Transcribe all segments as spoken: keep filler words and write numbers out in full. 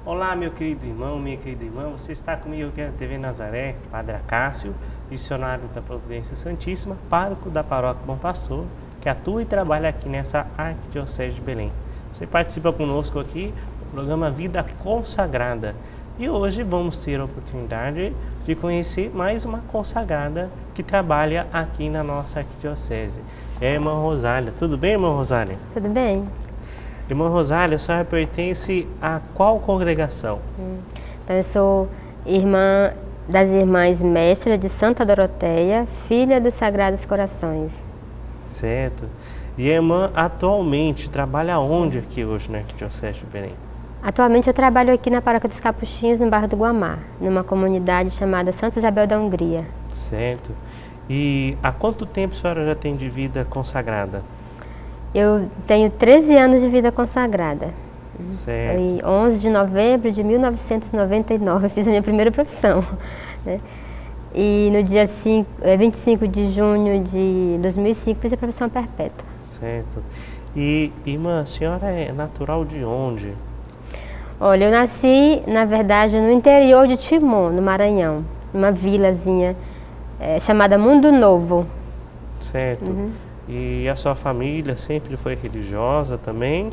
Olá, meu querido irmão, minha querida irmã, você está comigo aqui na T V Nazaré, Padre Acácio, missionário da Providência Santíssima, pároco da Paróquia Bom Pastor, que atua e trabalha aqui nessa Arquidiocese de Belém. Você participa conosco aqui do programa Vida Consagrada e hoje vamos ter a oportunidade de conhecer mais uma consagrada que trabalha aqui na nossa Arquidiocese. É a irmã Rosália. Tudo bem, irmã Rosália? Tudo bem. Irmã Rosália, a senhora pertence a qual congregação? Hum. Então, eu sou irmã das Irmãs Mestras de Santa Doroteia, filha dos Sagrados Corações. Certo. E a irmã atualmente trabalha onde aqui hoje na Arquidiocese de Belém? Atualmente eu trabalho aqui na Paróquia dos Capuchinhos, no bairro do Guamá, numa comunidade chamada Santa Isabel da Hungria. Certo. E há quanto tempo a senhora já tem de vida consagrada? Eu tenho treze anos de vida consagrada. Certo. Em onze de novembro de mil novecentos e noventa e nove eu fiz a minha primeira profissão. Né? E no dia cinco, vinte e cinco de junho de dois mil e cinco fiz a profissão perpétua. Certo. E, irmã, a senhora é natural de onde? Olha, eu nasci, na verdade, no interior de Timon, no Maranhão, numa vilazinha é, chamada Mundo Novo. Certo. Uhum. E a sua família sempre foi religiosa também?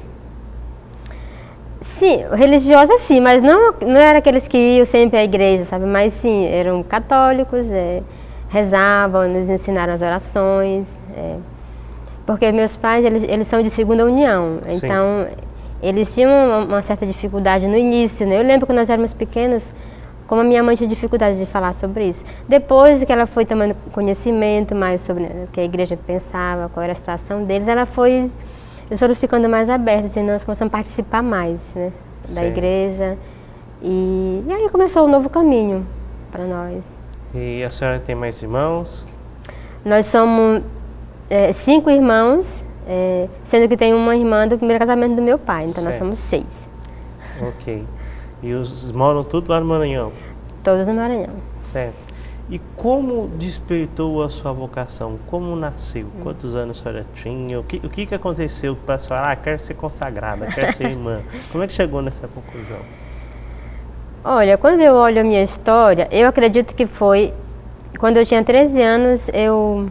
Sim, religiosa sim, mas não, não era aqueles que iam sempre à igreja, sabe? Mas sim, eram católicos, é, rezavam, nos ensinaram as orações. É, porque meus pais, eles, eles são de segunda união, sim. Então eles tinham uma, uma certa dificuldade no início, né? Eu lembro que nós éramos pequenos, como a minha mãe tinha dificuldade de falar sobre isso. Depois que ela foi tomando conhecimento mais sobre o que a igreja pensava, qual era a situação deles, ela foi, eles foram ficando mais abertos, e nós começamos a participar mais, né, da igreja. E, e aí começou um novo caminho para nós. E a senhora tem mais irmãos? Nós somos é, cinco irmãos, é, sendo que tem uma irmã do primeiro casamento do meu pai, então certo. Nós somos seis. Ok. E os moram todos lá no Maranhão? Todos no Maranhão. Certo. E como despertou a sua vocação? Como nasceu? Hum. Quantos anos a senhora tinha? O que, o que, que aconteceu para a senhora? Ah, quero ser consagrada, quero ser irmã. Como é que chegou nessa conclusão? Olha, quando eu olho a minha história, eu acredito que foi... Quando eu tinha treze anos, eu,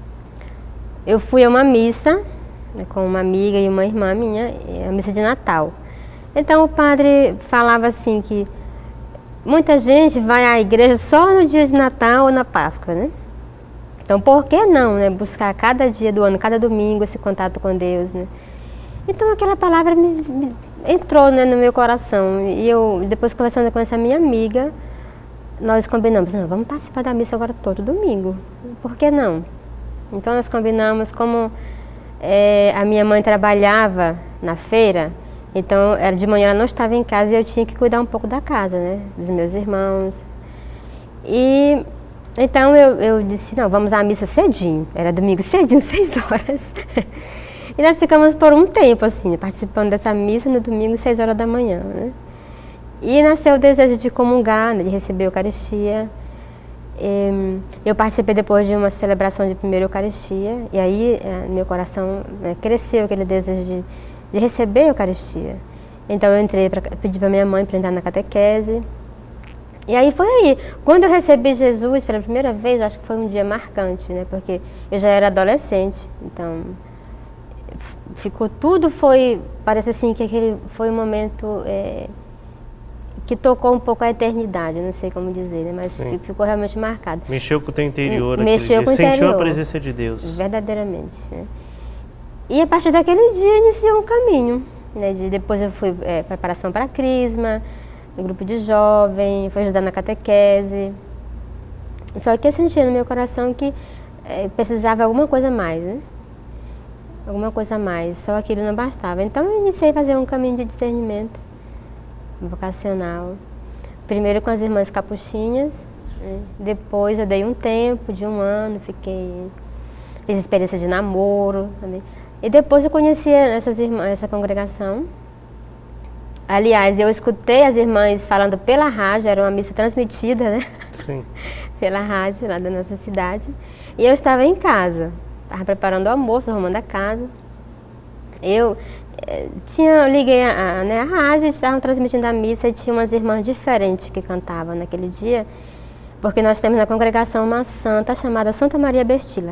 eu fui a uma missa, né, com uma amiga e uma irmã minha, a missa de Natal. Então o padre falava assim que muita gente vai à igreja só no dia de Natal ou na Páscoa, né? Então por que não, né? Buscar cada dia do ano, cada domingo esse contato com Deus, né? Então aquela palavra me, me entrou, né, no meu coração e eu, depois conversando com essa minha amiga, nós combinamos, não, vamos participar da missa agora todo domingo, por que não? Então nós combinamos, como é, a minha mãe trabalhava na feira, então, era de manhã, ela não estava em casa e eu tinha que cuidar um pouco da casa, né? Dos meus irmãos. E, então, eu, eu disse, não, vamos à missa cedinho. Era domingo cedinho, seis horas. E nós ficamos por um tempo, assim, participando dessa missa no domingo, seis horas da manhã, né? E nasceu o desejo de comungar, né, de receber a Eucaristia. E, eu participei depois de uma celebração de primeira Eucaristia. E aí, é, meu coração é, cresceu aquele desejo de... de receber a Eucaristia. Então eu entrei para pedir para minha mãe para entrar na catequese. E aí foi aí. Quando eu recebi Jesus pela primeira vez, eu acho que foi um dia marcante, né? Porque eu já era adolescente. Então ficou tudo foi, parece assim que aquele foi um momento é, que tocou um pouco a eternidade, não sei como dizer, né? Mas sim, ficou realmente marcado. Mexeu com o teu interior, Mexeu com o sentiu interior, a presença de Deus. Verdadeiramente, né? E a partir daquele dia iniciou um caminho, né? De, depois eu fui é, preparação para a crisma, no grupo de jovem, fui ajudar na catequese. Só que eu sentia no meu coração que é, precisava alguma coisa a mais, né? Alguma coisa a mais, só aquilo não bastava. Então eu iniciei a fazer um caminho de discernimento vocacional. Primeiro com as irmãs capuchinhas, né? Depois eu dei um tempo de um ano, fiquei, fiz experiência de namoro também. E depois eu conheci essas irmãs, essa congregação. Aliás, eu escutei as irmãs falando pela rádio, era uma missa transmitida, né? Sim. Pela rádio, lá da nossa cidade. E eu estava em casa, estava preparando o almoço, arrumando a casa. eu eh, tinha, liguei a, a, né, a rádio, estavam transmitindo a missa e tinha umas irmãs diferentes que cantavam naquele dia, porque nós temos na congregação uma santa chamada Santa Maria Bestila.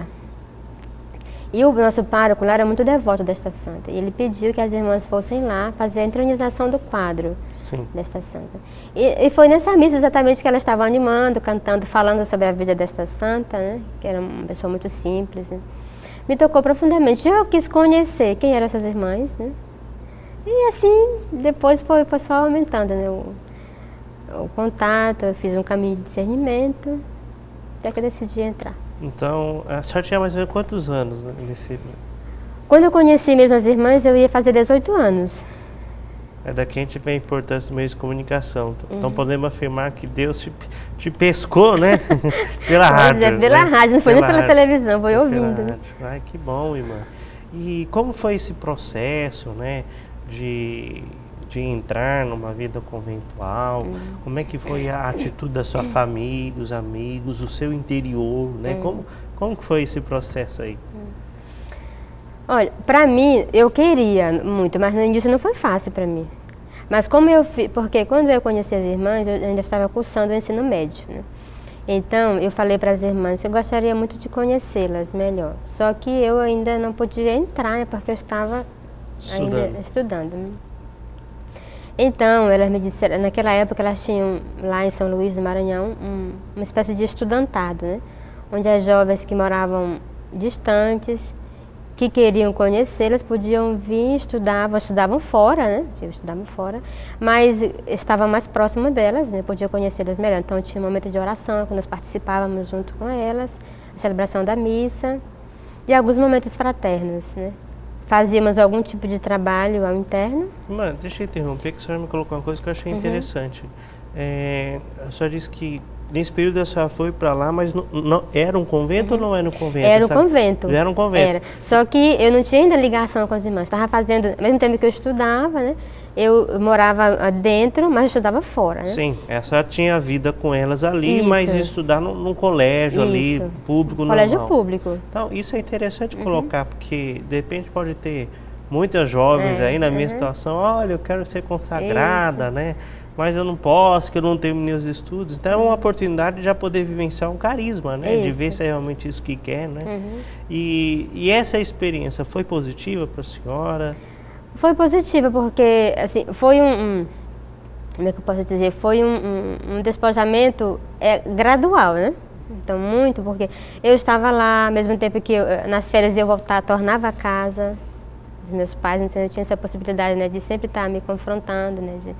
E o nosso pároco lá era muito devoto desta santa. E ele pediu que as irmãs fossem lá fazer a entronização do quadro Sim. desta santa. E, e foi nessa missa exatamente que ela estava animando, cantando, falando sobre a vida desta santa, né? Que era uma pessoa muito simples. Né? Me tocou profundamente. Eu quis conhecer quem eram essas irmãs. Né? E assim, depois foi, foi só aumentando, né? o, o contato, eu fiz um caminho de discernimento, até que eu decidi entrar. Então, a senhora tinha mais ou menos quantos anos né, nesse... Quando eu conheci mesmo as irmãs, eu ia fazer dezoito anos. É daqui a gente vê a importância dos meios de comunicação. Uhum. Então podemos afirmar que Deus te, te pescou, né? pela rádio. É, pela né? rádio, não foi pela nem pela rádio. televisão, foi ouvindo. Né? Ai, que bom, irmã. E como foi esse processo, né? De... de entrar numa vida conventual, uhum. como é que foi a atitude da sua família, os amigos, o seu interior, né? Uhum. Como, como que foi esse processo aí? Olha, para mim, eu queria muito, mas no início não foi fácil para mim. Mas como eu fiz, porque quando eu conheci as irmãs, eu ainda estava cursando o ensino médio, né? Então, eu falei para as irmãs que eu gostaria muito de conhecê-las melhor. Só que eu ainda não podia entrar, né? Porque eu estava estudando. ainda estudando. Né? Então, elas me disseram, naquela época elas tinham lá em São Luís do Maranhão um, uma espécie de estudantado, né? Onde as jovens que moravam distantes, que queriam conhecê-las, podiam vir, estudavam, estudavam fora, né? Estudavam fora, mas estavam mais próximas delas, né? Podiam conhecê-las melhor. Então, tinha um momento de oração, que nós participávamos junto com elas, a celebração da missa e alguns momentos fraternos, né? Fazíamos algum tipo de trabalho ao interno. Mano, deixa eu interromper, que a senhora me colocou uma coisa que eu achei uhum. interessante. É, a senhora disse que nesse período a senhora foi para lá, mas não, não, era um convento uhum. ou não era um convento? Era um sabe? convento. Era um convento. Era. Só que eu não tinha ainda ligação com as irmãs. Estava fazendo, ao mesmo tempo que eu estudava, né? Eu morava dentro, mas eu estudava fora, né? Sim, a senhora tinha vida com elas ali, isso. mas estudar num, num colégio isso. ali, público, colégio normal. público. Então, isso é interessante uhum. colocar, porque de repente pode ter muitas jovens é, aí na minha uhum. situação, olha, eu quero ser consagrada, isso. né? Mas eu não posso, que eu não terminei os estudos. Então é uma oportunidade de já poder vivenciar um carisma, né? Isso. De ver se é realmente isso que quer, né? Uhum. E, e essa experiência foi positiva para a senhora? Foi positiva, porque assim, foi um, um, como é que eu posso dizer, foi um, um, um despojamento é, gradual, né? Então, muito, porque eu estava lá, ao mesmo tempo que eu, nas férias eu voltava, tornava a casa dos meus pais, então eu tinha essa possibilidade, né, de sempre estar me confrontando, né? De,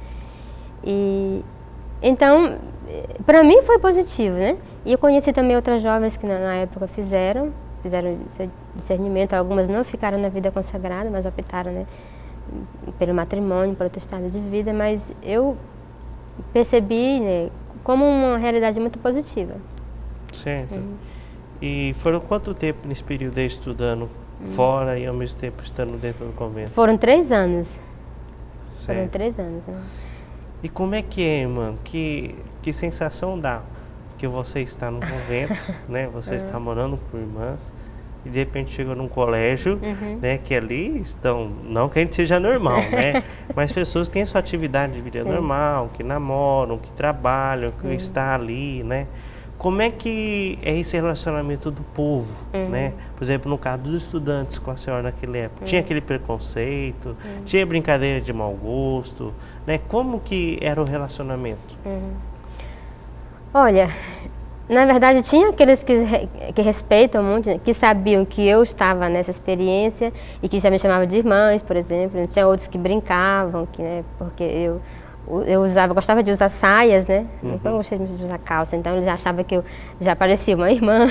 e, então, para mim foi positivo, né? E eu conheci também outras jovens que na, na época fizeram, fizeram discernimento, algumas não ficaram na vida consagrada, mas optaram, né? Pelo matrimônio, por outro estado de vida, mas eu percebi, né, como uma realidade muito positiva. Certo. Uhum. E foram quanto tempo nesse período aí estudando uhum. fora e ao mesmo tempo estando dentro do convento? Foram três anos. Certo. Foram três anos. Né? E como é que é, irmã? Que, que sensação dá? Que você está no convento, né? Você uhum. está morando com irmãs. E de repente chegou num colégio, uhum. né, que ali estão, não que a gente seja normal, né, mas pessoas que têm a sua atividade de vida Sim. normal, que namoram, que trabalham, que uhum. estão ali, né. Como é que é esse relacionamento do povo, uhum. né? Por exemplo, no caso dos estudantes com a senhora naquela época, uhum. tinha aquele preconceito, uhum. tinha brincadeira de mau gosto, né? Como que era o relacionamento? Uhum. Olha... Na verdade, tinha aqueles que, que respeitam muito, que sabiam que eu estava nessa experiência e que já me chamavam de irmãs, por exemplo. Tinha outros que brincavam, que, né, porque eu, eu usava, gostava de usar saias, né? Uhum. Eu não gostei muito de usar calça, então eles já achavam que eu já parecia uma irmã.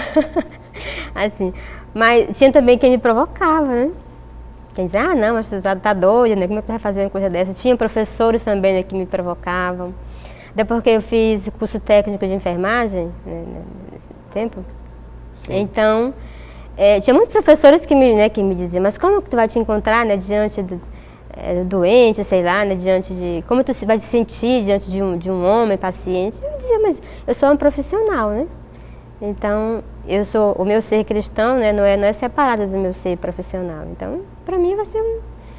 assim. Mas tinha também quem me provocava, né? Quem dizia, ah, não, mas você tá, tá doida, né? Como é que vai fazer uma coisa dessa? Tinha professores também, né, que me provocavam. Depois que eu fiz curso técnico de enfermagem, né, nesse tempo, Sim. então, é, tinha muitos professores que me, né, que me diziam, mas como que tu vai te encontrar, né, diante do, é, do doente, sei lá, né, diante de, como tu vai se sentir diante de um, de um homem paciente? Eu dizia, mas eu sou uma profissional, né? Então, eu sou, o meu ser cristão, né, não é, não é separado do meu ser profissional. Então, para mim vai ser um,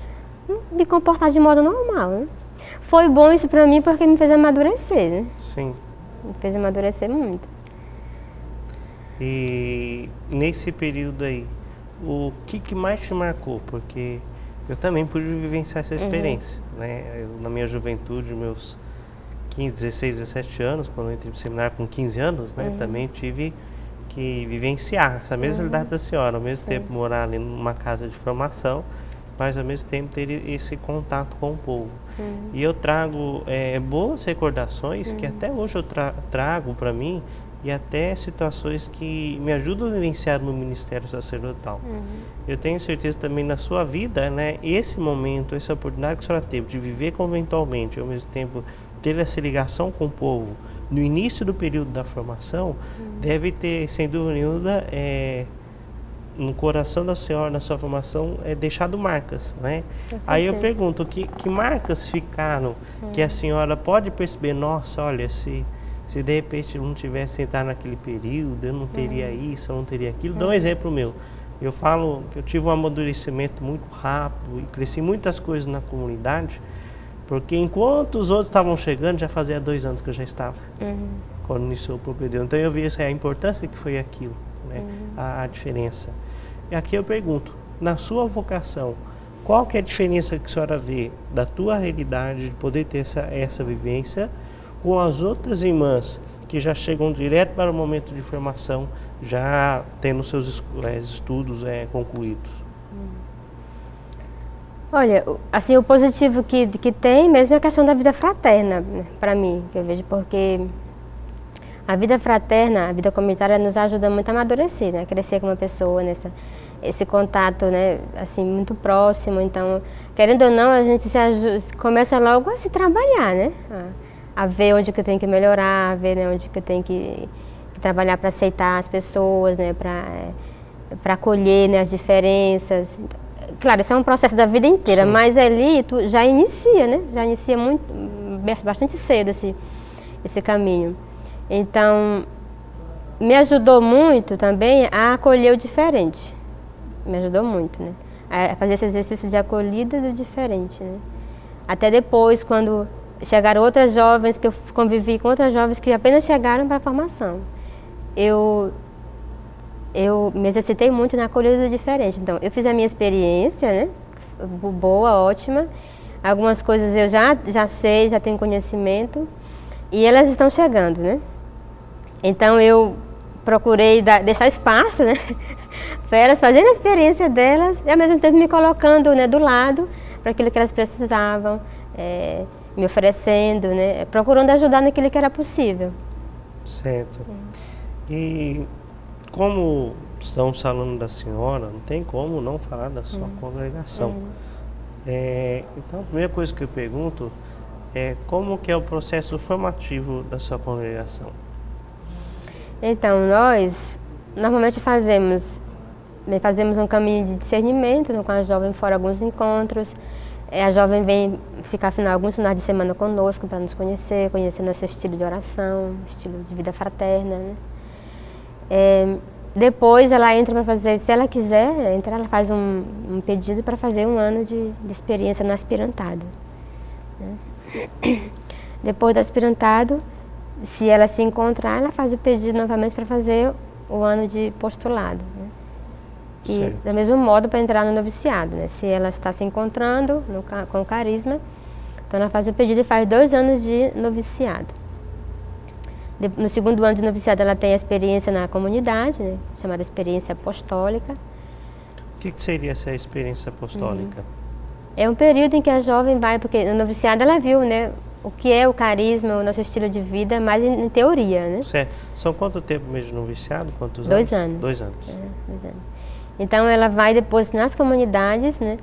me comportar de modo normal, né? Foi bom isso para mim porque me fez amadurecer, né? Sim. Me fez amadurecer muito. E nesse período aí, o que, que mais te marcou? Porque eu também pude vivenciar essa experiência, uhum. né? Eu, na minha juventude, meus quinze, dezesseis, dezessete anos, quando eu entrei no seminário com quinze anos, né? Uhum. Também tive que vivenciar essa mesma uhum. idade da senhora, ao mesmo Sim. tempo morar ali numa casa de formação, mas ao mesmo tempo ter esse contato com o povo. Uhum. E eu trago é, boas recordações uhum. que até hoje eu tra trago para mim, e até situações que me ajudam a vivenciar no ministério sacerdotal. Uhum. Eu tenho certeza também na sua vida, né, esse momento, essa oportunidade que a senhora teve de viver conventualmente, ao mesmo tempo ter essa ligação com o povo, no início do período da formação, uhum. deve ter, sem dúvida nenhuma, é, no coração da senhora, na sua formação, é deixado marcas, né? Aí eu pergunto, que, que marcas ficaram uhum. que a senhora pode perceber, nossa, olha, se... Se de repente eu não tivesse entrado naquele período, eu não teria uhum. isso, eu não teria aquilo. Uhum. Dou um exemplo meu. Eu falo que eu tive um amadurecimento muito rápido e cresci muitas coisas na comunidade, porque enquanto os outros estavam chegando, já fazia dois anos que eu já estava, uhum. quando iniciou o período. Então eu vi essa, a importância que foi aquilo, né? uhum. a, a diferença. E aqui eu pergunto, na sua vocação, qual que é a diferença que a senhora vê da tua realidade de poder ter essa, essa vivência com as outras irmãs que já chegam direto para o momento de formação, já tendo seus estudos é, concluídos? Olha, assim, o positivo que, que tem mesmo é a questão da vida fraterna, né, para mim, que eu vejo, porque a vida fraterna, a vida comunitária nos ajuda muito a amadurecer, né, a crescer como pessoa, nessa, esse contato, né, assim, muito próximo. Então, querendo ou não, a gente se ajuda, começa logo a se trabalhar, né, a, a ver onde que eu tenho que melhorar, a ver, né, onde que eu tenho que, que trabalhar para aceitar as pessoas, né, para para acolher, né, as diferenças. Claro, isso é um processo da vida inteira, Sim. mas ali tu já inicia, né, já inicia muito, bastante cedo esse, esse caminho. Então, me ajudou muito também a acolher o diferente, me ajudou muito, né, a fazer esse exercício de acolhida do diferente, né. Até depois, quando chegaram outras jovens, que eu convivi com outras jovens que apenas chegaram para a formação. Eu, eu me exercitei muito na acolhida diferente. Então, eu fiz a minha experiência, né? Boa, ótima. Algumas coisas eu já, já sei, já tenho conhecimento. E elas estão chegando, né? Então, eu procurei dar, deixar espaço, né? Para elas fazerem a experiência delas e, ao mesmo tempo, me colocando, né, do lado para aquilo que elas precisavam. É, me oferecendo, né, procurando ajudar naquilo que era possível. Certo. É. E como estamos falando da senhora, não tem como não falar da sua hum. congregação. Hum. É, então, a primeira coisa que eu pergunto é como que é o processo formativo da sua congregação? Então, nós normalmente fazemos, né, fazemos um caminho de discernimento, no qual a jovem fora alguns encontros. A jovem vem ficar final, alguns finais de semana conosco para nos conhecer, conhecer nosso estilo de oração, estilo de vida fraterna, né? É, depois ela entra para fazer, se ela quiser, entra, ela faz um, um pedido para fazer um ano de, de experiência no aspirantado, né? Depois do aspirantado, se ela se encontrar, ela faz o pedido novamente para fazer o ano de postulado, né? E, certo. Do mesmo modo, para entrar no noviciado, né? Se ela está se encontrando no, com o carisma, então ela faz o pedido e faz dois anos de noviciado. De, no segundo ano de noviciado, ela tem a experiência na comunidade, né? Chamada experiência apostólica. O que, que seria essa experiência apostólica? Uhum. É um período em que a jovem vai, porque no noviciado ela viu, né, o que é o carisma, o nosso estilo de vida, mais em, em teoria, né? Certo. São quanto tempo mesmo de noviciado? Quantos dois anos? anos. Dois anos. É, dois anos. Então ela vai depois nas comunidades, né?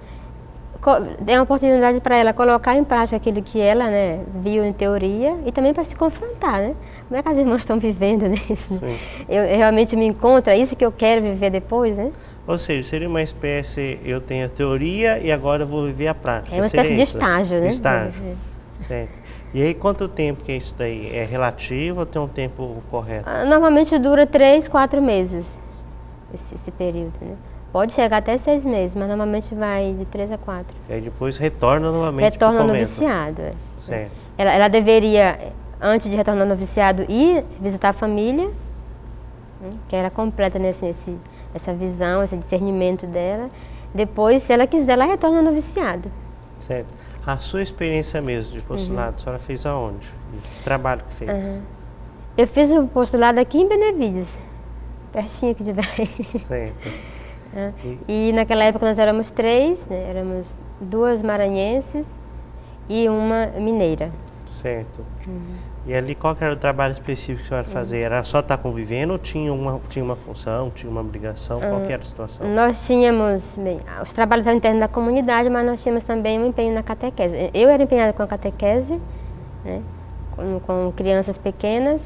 É uma oportunidade para ela colocar em prática aquilo que ela, né, viu em teoria e também para se confrontar, né? Como é que as irmãs estão vivendo nisso? Né? Eu, eu realmente me encontro, é isso que eu quero viver depois, né? Ou seja, seria uma espécie, eu tenho a teoria e agora eu vou viver a prática. É uma espécie de estágio, né? Estágio, certo. E aí quanto tempo que é isso daí? É relativo ou tem um tempo correto? Normalmente dura três, quatro meses, esse, esse período, né? Pode chegar até seis meses, mas normalmente vai de três a quatro. E aí depois retorna novamente Retorna pro ao convento. noviciado. É. Certo. Ela, ela deveria, antes de retornar ao noviciado, ir visitar a família, né, que era completa nesse, nesse, essa visão, esse discernimento dela. Depois, se ela quiser, ela retorna ao noviciado. Certo. A sua experiência mesmo de postulado, uhum. a senhora fez aonde? Que trabalho que fez? Uhum. Eu fiz o postulado aqui em Benevides, pertinho aqui de Belém. Certo. É. E... e naquela época nós éramos três, né? Éramos duas maranhenses e uma mineira. Certo. Uhum. E ali qual que era o trabalho específico que a senhora fazia? Uhum. Era só estar convivendo ou tinha uma, tinha uma função, tinha uma obrigação? Uhum. Qual que era a situação? Nós tínhamos, bem, os trabalhos internos da comunidade, mas nós tínhamos também um empenho na catequese. Eu era empenhada com a catequese, né? com, com crianças pequenas.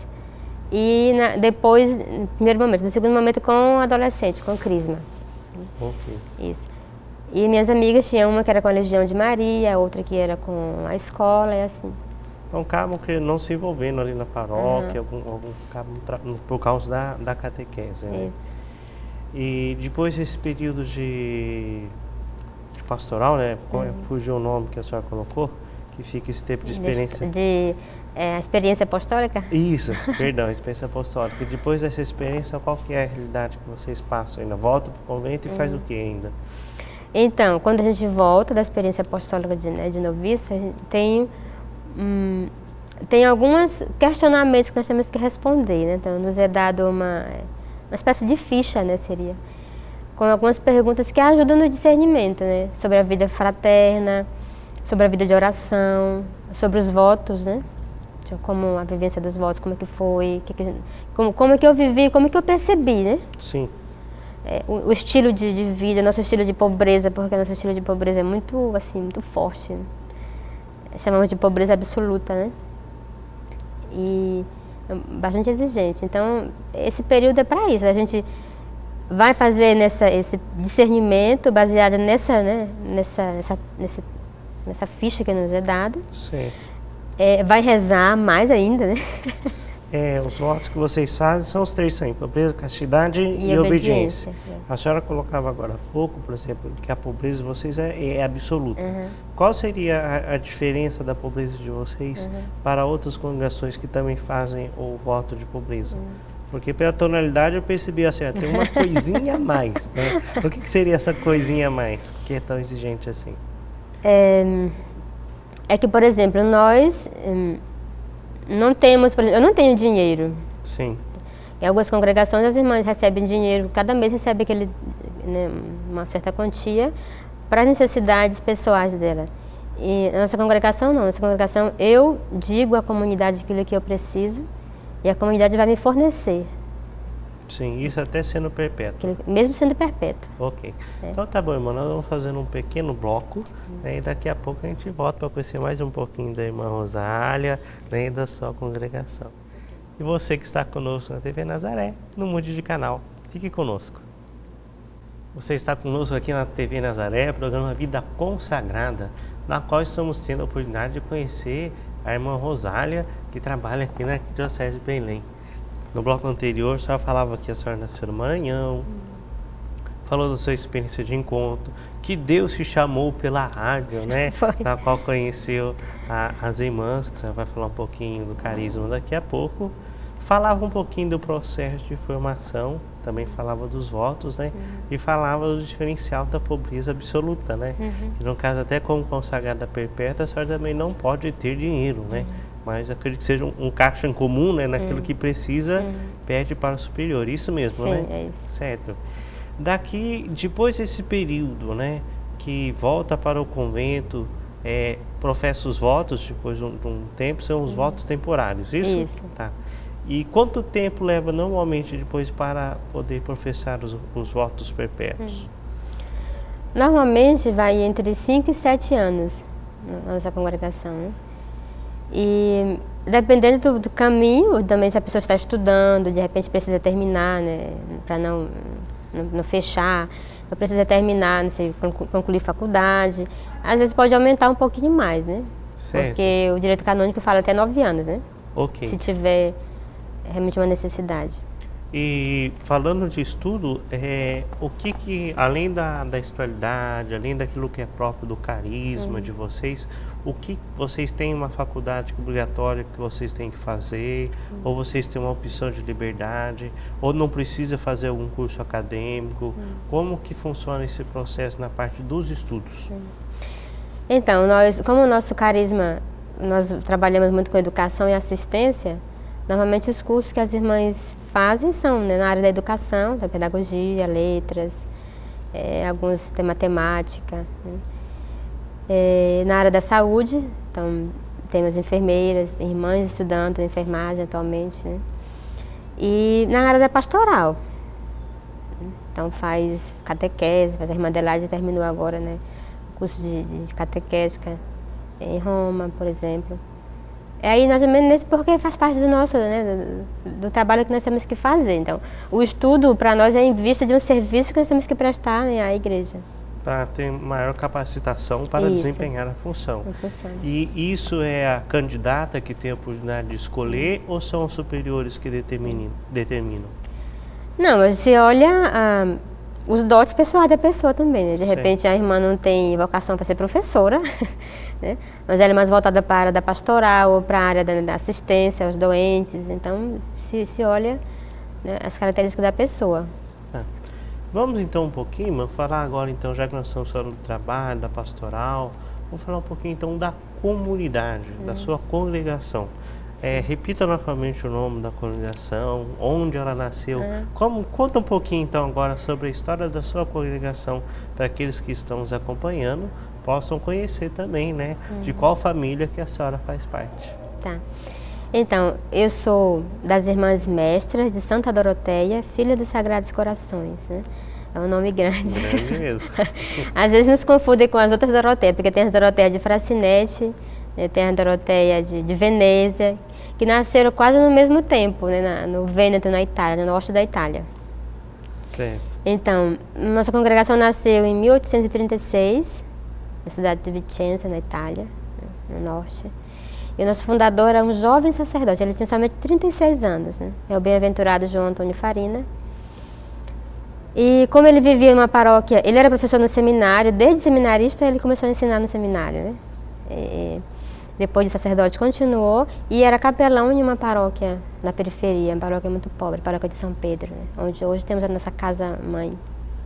E na, depois, no primeiro momento, no segundo momento com adolescente, com crisma. Okay. Isso. E minhas amigas tinham uma que era com a Legião de Maria, outra que era com a escola e assim. Então acabam que não se envolvendo ali na paróquia, uhum. algum, algum, acabam, por causa da, da catequese. Né? Isso. E depois desse período de, de pastoral, né? Uhum. Fugiu o nome que a senhora colocou, que fica esse tempo de experiência. De, de é, experiência apostólica? Isso, perdão, experiência apostólica. E depois dessa experiência, qual que é a realidade que vocês passam ainda? Volta para o convento e uhum. faz o que ainda? Então, quando a gente volta da experiência apostólica de, né, de noviça, tem, hum, tem alguns questionamentos que nós temos que responder, né? Então, nos é dado uma, uma espécie de ficha, né, seria, com algumas perguntas que ajudam no discernimento, né? Sobre a vida fraterna, sobre a vida de oração, sobre os votos, né? Como a vivência dos votos, como é que foi, que que, como, como é que eu vivi, como é que eu percebi, né? Sim. É, o, o estilo de, de vida, nosso estilo de pobreza, porque nosso estilo de pobreza é muito, assim, muito forte. Né? Chamamos de pobreza absoluta, né? E bastante exigente. Então, esse período é para isso. A gente vai fazer nessa, esse discernimento baseado nessa, né, nessa, nessa, nessa, nessa ficha que nos é dada. Certo. É, vai rezar mais ainda, né? É, os votos que vocês fazem são os três são pobreza, castidade e, e obediência. obediência. É. A senhora colocava agora há pouco, por exemplo, que a pobreza de vocês é, é absoluta. Uhum. Qual seria a, a diferença da pobreza de vocês uhum. para outras congregações que também fazem o voto de pobreza? Uhum. Porque pela tonalidade eu percebi assim, tem uma coisinha a mais, né? O que, que seria essa coisinha a mais que é tão exigente assim? É, é que, por exemplo, nós hum, não temos, por exemplo, eu não tenho dinheiro. Sim. Em algumas congregações as irmãs recebem dinheiro, cada mês recebe aquele, né, uma certa quantia para as necessidades pessoais dela. E a nossa congregação não, nossa congregação eu digo à comunidade aquilo que eu preciso e a comunidade vai me fornecer. Sim, isso até sendo perpétuo. Mesmo sendo perpétuo. Ok. É. Então tá bom, irmão, nós vamos fazendo um pequeno bloco, né, e daqui a pouco a gente volta para conhecer mais um pouquinho da irmã Rosália, né, e da sua congregação. E você que está conosco na T V Nazaré, não mude de canal, fique conosco. Você está conosco aqui na T V Nazaré, programa Vida Consagrada, na qual estamos tendo a oportunidade de conhecer a irmã Rosália, que trabalha aqui na Diocese de Belém. No bloco anterior, a senhora falava que a senhora nasceu no Maranhão, falou da sua experiência de encontro, que Deus te chamou pela rádio, né? Foi. Na qual conheceu a, as irmãs, que a senhora vai falar um pouquinho do carisma daqui a pouco. Falava um pouquinho do processo de formação, também falava dos votos, né? Uhum. E falava do diferencial da pobreza absoluta, né? Uhum. E no caso, até como consagrada perpétua, a senhora também não pode ter dinheiro, né? Uhum. Mas acredito que seja um, um caixa em comum, né? Naquilo uhum. que precisa, uhum. pede para o superior. Isso mesmo, Sim, né? É isso. Certo. Daqui, depois desse período, né? Que volta para o convento, é, professa os votos, depois de um, de um tempo, são os uhum. votos temporários, isso? Isso. Tá. E quanto tempo leva normalmente depois para poder professar os, os votos perpétuos? Uhum. Normalmente vai entre cinco e sete anos na nossa congregação, né? E dependendo do, do caminho, também se a pessoa está estudando, de repente precisa terminar, né? Para não, não, não fechar, não precisa terminar, não sei, concluir faculdade. Às vezes pode aumentar um pouquinho mais, né? Certo. Porque o direito canônico fala até nove anos, né? Ok. Se tiver realmente uma necessidade. E falando de estudo, é, o que que, além da, da espiritualidade, além daquilo que é próprio do carisma uhum. de vocês, o que vocês têm uma faculdade obrigatória que vocês têm que fazer, uhum. ou vocês têm uma opção de liberdade, ou não precisa fazer algum curso acadêmico? Uhum. Como que funciona esse processo na parte dos estudos? Uhum. Então, nós, como o nosso carisma, nós trabalhamos muito com educação e assistência, normalmente os cursos que as irmãs fazem são né, na área da educação, da pedagogia, letras, é, alguns têm matemática. Né? É, na área da saúde, então temos enfermeiras, irmãs estudando enfermagem atualmente. Né? E na área da pastoral, então faz catequese, faz a irmã Adelaide terminou agora né, o curso de, de catequética em Roma, por exemplo. É aí nós menos porque faz parte do nosso, né, do, do trabalho que nós temos que fazer. Então, o estudo para nós é em vista de um serviço que nós temos que prestar né, à igreja. Para ter maior capacitação para isso. desempenhar a função. a função. E isso é a candidata que tem a oportunidade de escolher ou são os superiores que determinam? determinam? Não, mas se olha ah, os dotes pessoais da pessoa também. Né? De certo. repente a irmã não tem vocação para ser professora. Né? Mas ela é mais voltada para a área da pastoral ou para a área da, da assistência aos doentes, então se, se olha né, as características da pessoa. Tá. Vamos então um pouquinho, vamos falar agora então, já que nós estamos falando do trabalho, da pastoral, vamos falar um pouquinho então da comunidade, hum. da sua congregação. É, repita novamente o nome da congregação, onde ela nasceu. Hum. Como, conta um pouquinho então agora sobre a história da sua congregação para aqueles que estão nos acompanhando possam conhecer também, né, uhum. de qual família que a senhora faz parte. Tá. Então, eu sou das Irmãs Mestras de Santa Doroteia, filha dos Sagrados Corações, né? É um nome grande. Grande mesmo. Às vezes nos confundem com as outras Doroteias, porque tem a Doroteia de Fracinete, né, tem a Doroteia de, de Venezia, que nasceram quase no mesmo tempo, né, na, no Vêneto, na Itália, no norte da Itália. Certo. Então, nossa congregação nasceu em mil oitocentos e trinta e seis, na cidade de Vicenza, na Itália, no norte. E o nosso fundador era um jovem sacerdote, ele tinha somente trinta e seis anos, né? É o bem-aventurado João Antônio Farina. E como ele vivia em uma paróquia, ele era professor no seminário, desde seminarista ele começou a ensinar no seminário, né? E depois de sacerdote continuou e era capelão em uma paróquia na periferia, uma paróquia muito pobre, a paróquia de São Pedro, né? Onde hoje temos a nossa casa-mãe.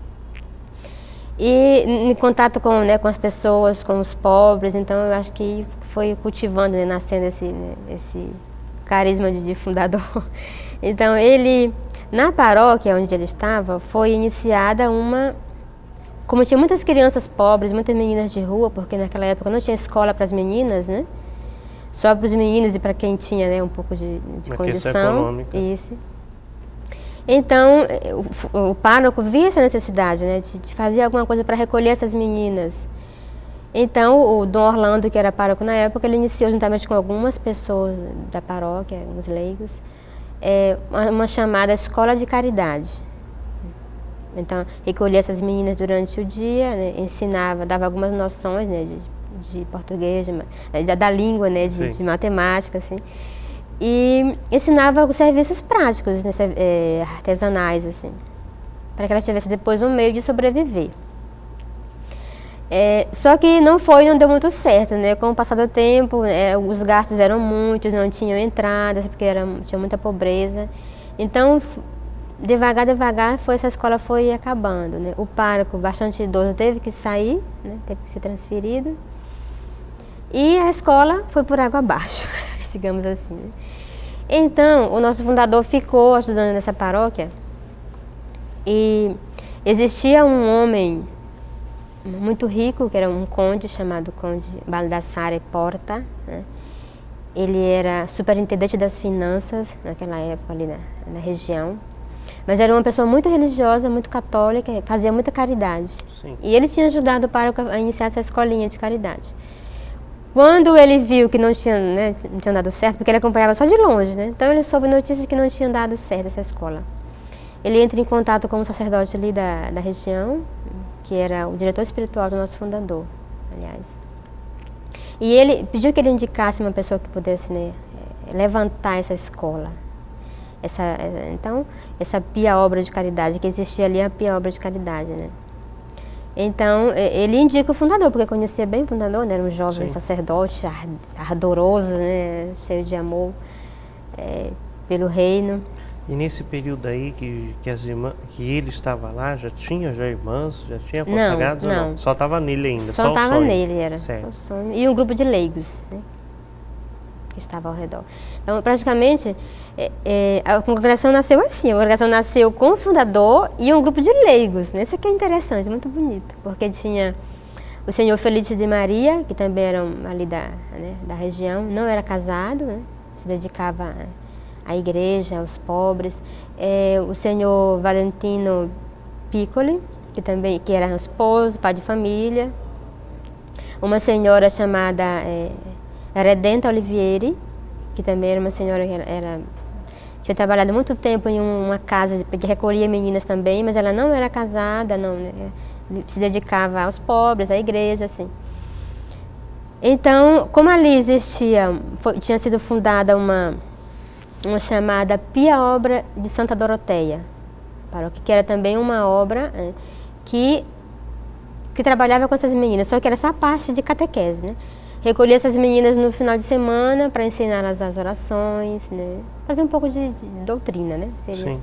E em contato com, né, com as pessoas, com os pobres, então eu acho que foi cultivando, né, nascendo esse, né, esse carisma de, de fundador. Então ele, na paróquia onde ele estava, foi iniciada uma, como tinha muitas crianças pobres, muitas meninas de rua, porque naquela época não tinha escola para as meninas, né? Só para os meninos e para quem tinha, né, um pouco de, de condição. Econômica. Isso. Então, o, o pároco via essa necessidade, né, de, de fazer alguma coisa para recolher essas meninas. Então, o Dom Orlando, que era pároco na época, ele iniciou, juntamente com algumas pessoas da paróquia, alguns leigos, é, uma, uma chamada Escola de Caridade. Então, recolhia essas meninas durante o dia, né, ensinava, dava algumas noções, né, de, de português, de, da língua, né, de, de matemática, assim. E ensinava os serviços práticos, né, é, artesanais, assim, para que elas tivessem depois um meio de sobreviver. É, só que não foi, não deu muito certo, né? Com o passar do tempo, é, os gastos eram muitos, não tinham entradas, porque era, tinha muita pobreza. Então, devagar, devagar, foi, essa escola foi acabando, né? O pároco, bastante idoso, teve que sair, né? Teve que ser transferido. E a escola foi por água abaixo, digamos assim. Né? Então, o nosso fundador ficou ajudando nessa paróquia e existia um homem muito rico, que era um conde chamado Conde Baldassare Porta, né? Ele era superintendente das finanças naquela época ali na, na região, mas era uma pessoa muito religiosa, muito católica, fazia muita caridade. Sim. E ele tinha ajudado o pároco a iniciar essa escolinha de caridade. Quando ele viu que não tinha, né, não tinha dado certo, porque ele acompanhava só de longe, né? Então ele soube notícias que não tinha dado certo essa escola. Ele entra em contato com o sacerdote ali da, da região, que era o diretor espiritual do nosso fundador, aliás. E ele pediu que ele indicasse uma pessoa que pudesse, né, levantar essa escola. essa, então, essa pia obra de caridade, que existia ali a pia obra de caridade, né? Então, ele indica o fundador, porque conhecia bem o fundador, né? Era um jovem Sim. sacerdote, ardoroso, né? Cheio de amor é, pelo reino. E nesse período aí que, que, as irmãs, que ele estava lá, já tinha já irmãs, já tinha consagrados não, ou não? não? Só estava nele ainda, só só estava o sonho. nele, era. Certo. O sonho. E um grupo de leigos, né? Que estava ao redor. Então, praticamente, é, é, a congregação nasceu assim, a congregação nasceu com o fundador e um grupo de leigos, né? Isso aqui é interessante, muito bonito, porque tinha o senhor Felite de Maria, que também era ali da, né, da região, não era casado, né? Se dedicava à igreja, aos pobres. É, o senhor Valentino Piccoli, que também que era esposo, pai de família. Uma senhora chamada é, Redenta Olivieri, que também era uma senhora que era, era, tinha trabalhado muito tempo em uma casa que recolhia meninas também, mas ela não era casada, não, né, se dedicava aos pobres, à igreja, assim. Então, como ali existia, foi, tinha sido fundada uma, uma chamada Pia Obra de Santa Doroteia, que era também uma obra é, que, que trabalhava com essas meninas, só que era só a parte de catequese, né? Recolhia essas meninas no final de semana para ensiná-las as orações, né? Fazer um pouco de, de doutrina, né? Seria Sim. assim.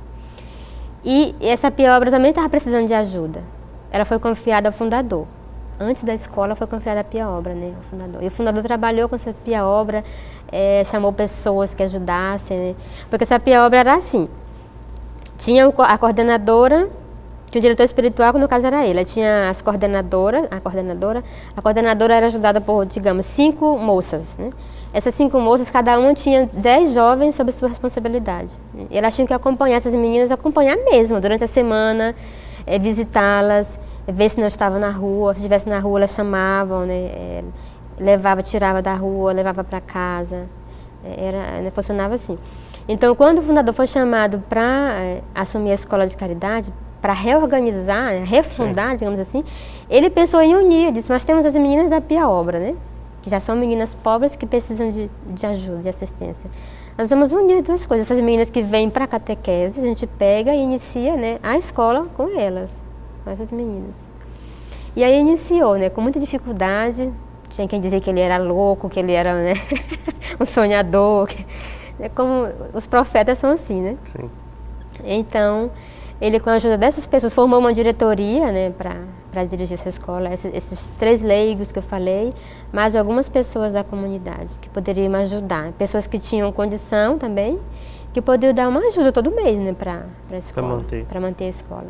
E essa Pia Obra também estava precisando de ajuda. Ela foi confiada ao fundador. Antes da escola foi confiada a Pia Obra, né? Ao fundador. E o fundador trabalhou com essa Pia Obra, é, chamou pessoas que ajudassem, né? Porque essa Pia Obra era assim. Tinha a coordenadora, tinha o diretor espiritual, que no caso era ele. Tinha as coordenadoras, a coordenadora. A coordenadora era ajudada por, digamos, cinco moças, né? Essas cinco moças, cada uma tinha dez jovens sob sua responsabilidade. E elas tinham que acompanhar essas meninas, acompanhar mesmo, durante a semana, é, visitá-las, ver se não estavam na rua. Se estivesse na rua, elas chamavam, né? É, levava, tirava da rua, levava para casa. Era, né? Funcionava assim. Então, quando o fundador foi chamado para é, assumir a escola de caridade, para reorganizar, refundar, Sim. digamos assim, ele pensou em unir, disse, mas temos as meninas da Pia Obra, né? Que já são meninas pobres que precisam de, de ajuda, de assistência. Nós vamos unir duas coisas, essas meninas que vêm para a catequese, a gente pega e inicia, né, a escola com elas, com essas meninas. E aí iniciou, né, com muita dificuldade, tinha quem dizer que ele era louco, que ele era, né, um sonhador, que, é como os profetas são assim, né? Sim. Então, ele, com a ajuda dessas pessoas, formou uma diretoria, né, para dirigir essa escola, esses, esses três leigos que eu falei, mais algumas pessoas da comunidade que poderiam ajudar, pessoas que tinham condição também, que poderiam dar uma ajuda todo mês, né, para a escola, para manter. manter a escola.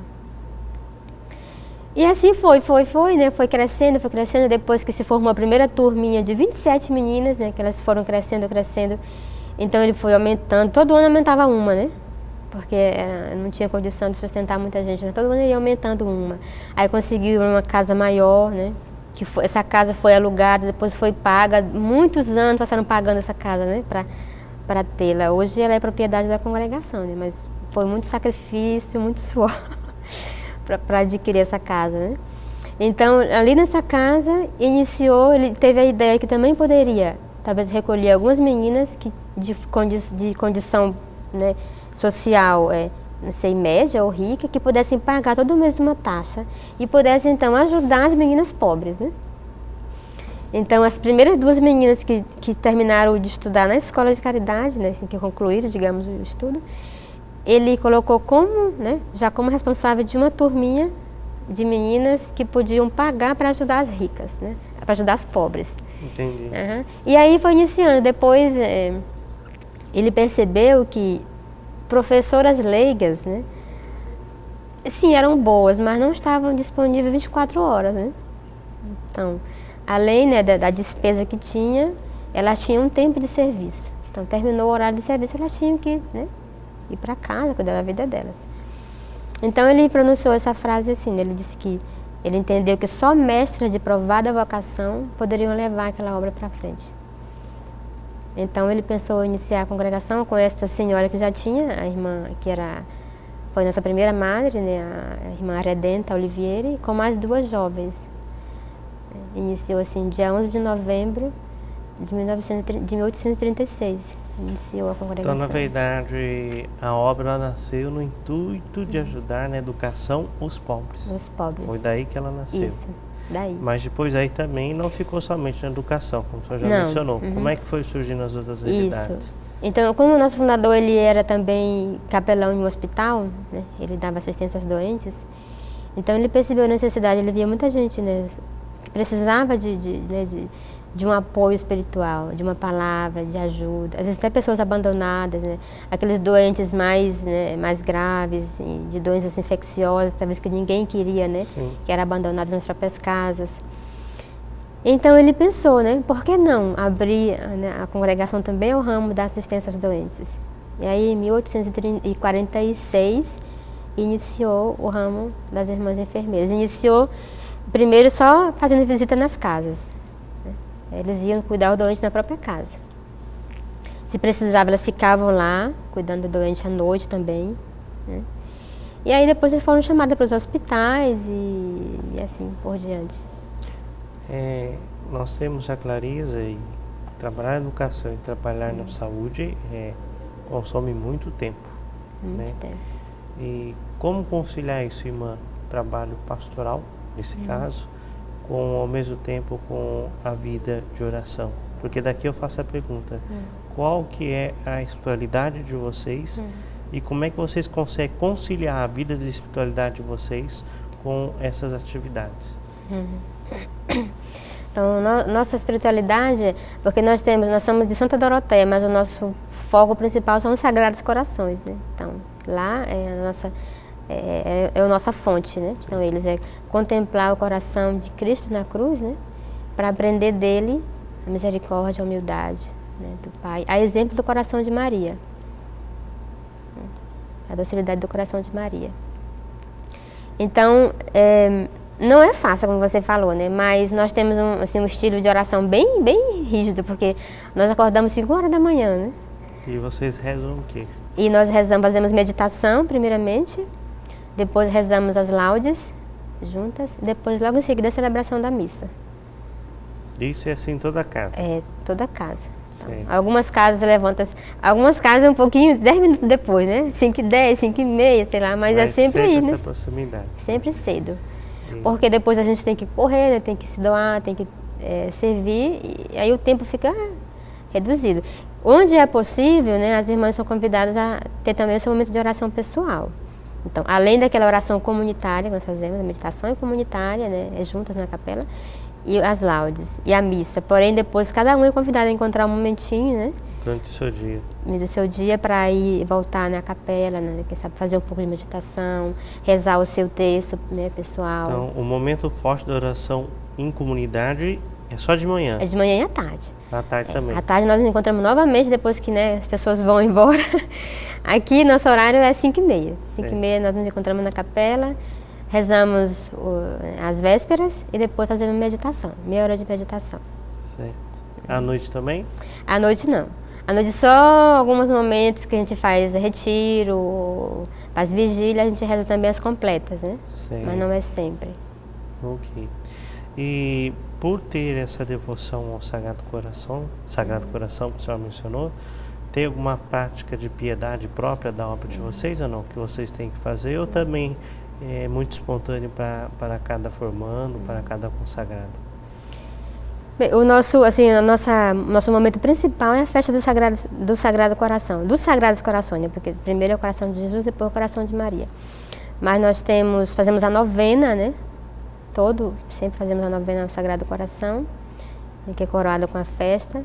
E assim foi, foi, foi, né, foi crescendo, foi crescendo, depois que se formou a primeira turminha de vinte e sete meninas, né, que elas foram crescendo, crescendo, então ele foi aumentando, todo ano aumentava uma, né? Porque era, não tinha condição de sustentar muita gente, mas todo mundo ia aumentando uma. Aí conseguiu uma casa maior, né? Que foi, essa casa foi alugada, depois foi paga, muitos anos passaram pagando essa casa, né? Para tê-la. Hoje ela é propriedade da congregação, né? Mas foi muito sacrifício, muito suor para adquirir essa casa, né? Então, ali nessa casa, iniciou, ele teve a ideia que também poderia, talvez, recolher algumas meninas que, de, condi de condição, né, social, é, não sei, média ou rica, que pudessem pagar todo mês uma taxa e pudessem, então, ajudar as meninas pobres, né? Então, as primeiras duas meninas que, que terminaram de estudar na escola de caridade, né, assim, que concluíram, digamos, o estudo, ele colocou como, né, já como responsável de uma turminha de meninas que podiam pagar para ajudar as ricas, né, para ajudar as pobres. Entendi. Uhum. E aí foi iniciando. Depois, é, ele percebeu que professoras leigas, né, sim, eram boas, mas não estavam disponíveis vinte e quatro horas, né? Então, além, né, da, da despesa que tinha, elas tinham um tempo de serviço. Então, terminou o horário de serviço, elas tinham que, né, ir para casa, cuidar da vida delas. Então, ele pronunciou essa frase assim, ele disse que ele entendeu que só mestras de provada vocação poderiam levar aquela obra para frente. Então, ele pensou em iniciar a congregação com esta senhora que já tinha, a irmã que era, foi nossa primeira madre, né, a irmã Redenta Olivieri, com mais duas jovens. Iniciou assim, dia onze de novembro de, mil novecentos, de mil oitocentos e trinta e seis, iniciou a congregação. Então, na verdade, a obra nasceu no intuito de ajudar na educação os pobres. Os pobres. Foi daí que ela nasceu. Isso, daí. Mas depois aí também não ficou somente na educação, como o senhor já não. mencionou. Uhum. Como é que foi surgindo as outras realidades? Isso. Então, como o nosso fundador ele era também capelão em um hospital, né? Ele dava assistência aos doentes, então ele percebeu a necessidade, ele via muita gente, né, que precisava de, de, né, de, de um apoio espiritual, de uma palavra, de ajuda. Às vezes até pessoas abandonadas, né? Aqueles doentes mais, né, mais graves, de doenças infecciosas, talvez que ninguém queria, né? Sim. Que eram abandonados nas próprias casas. Então ele pensou, né, por que não abrir, né, a congregação também ao ramo da assistência aos doentes? E aí, em mil oitocentos e quarenta e seis, iniciou o ramo das irmãs enfermeiras. Iniciou primeiro só fazendo visita nas casas, né? Eles iam cuidar do doente na própria casa. Se precisava, elas ficavam lá, cuidando do doente à noite também, né? E aí depois eles foram chamadas para os hospitais e, e assim por diante. É, nós temos a clareza e trabalhar na educação e trabalhar na saúde é, consome muito tempo. Muito né? tempo. E como conciliar isso, irmã, trabalho pastoral, nesse Hum. caso, com ao mesmo tempo com a vida de oração? Porque daqui eu faço a pergunta, Hum. qual que é a espiritualidade de vocês Hum. e como é que vocês conseguem conciliar a vida de espiritualidade de vocês com essas atividades? Uhum. Então, no, nossa espiritualidade, porque nós temos, nós somos de Santa Doroteia, mas o nosso foco principal são os Sagrados Corações, né? Então, lá é a nossa, é, é, é a nossa fonte, né? Sim. Então, eles é contemplar o coração de Cristo na cruz, né? Para aprender dele a misericórdia, a humildade, né? Do Pai, a exemplo do coração de Maria, a docilidade do coração de Maria. Então, é, não é fácil, como você falou, né? Mas nós temos um, assim, um estilo de oração bem, bem rígido, porque nós acordamos cinco horas da manhã, né? E vocês rezam o quê? E nós rezamos, fazemos meditação, primeiramente, depois rezamos as laudes juntas, depois logo em seguida a celebração da missa. Isso é assim em toda casa? É, toda casa. Então, Certo. algumas casas levantam, algumas casas um pouquinho, dez minutos depois, né? cinco e dez, cinco e meia, sei lá, mas, mas é sempre, sempre aí, né? essa proximidade. Sempre cedo. E... Porque depois a gente tem que correr, né? Tem que se doar, tem que é, servir, e aí o tempo fica reduzido. Onde é possível, né, as irmãs são convidadas a ter também o seu momento de oração pessoal. Então, além daquela oração comunitária que nós fazemos, a meditação é comunitária, né, é juntas na capela, e as laudes, e a missa. Porém, depois cada um é convidado a encontrar um momentinho, né, durante o seu dia. do seu dia para ir voltar na capela, né, quem sabe fazer um pouco de meditação, rezar o seu texto, né, pessoal. Então, o momento forte da oração em comunidade é só de manhã? É de manhã e à tarde. À tarde é, também? À tarde nós nos encontramos novamente, depois que, né, as pessoas vão embora. Aqui, nosso horário é cinco e meia. cinco e meia nós nos encontramos na capela, rezamos o, as vésperas e depois fazemos meditação, meia hora de meditação. Certo. À noite também? À noite não. À noite só alguns momentos que a gente faz retiro, faz vigília, a gente reza também as completas, né? Certo. Mas não é sempre. Ok. E por ter essa devoção ao Sagrado Coração, Sagrado Coração que a senhora mencionou, tem alguma prática de piedade própria da obra de vocês ou não? Que vocês têm que fazer ou também é muito espontâneo para, para cada formando, para cada consagrado? Bem, o nosso, assim, a nossa, nosso momento principal é a festa do Sagrado, do Sagrado Coração, dos Sagrados Corações, né? Porque primeiro é o coração de Jesus, depois é o coração de Maria. Mas nós temos, fazemos a novena, né? Todo, sempre fazemos a novena ao Sagrado Coração, que é coroada com a festa.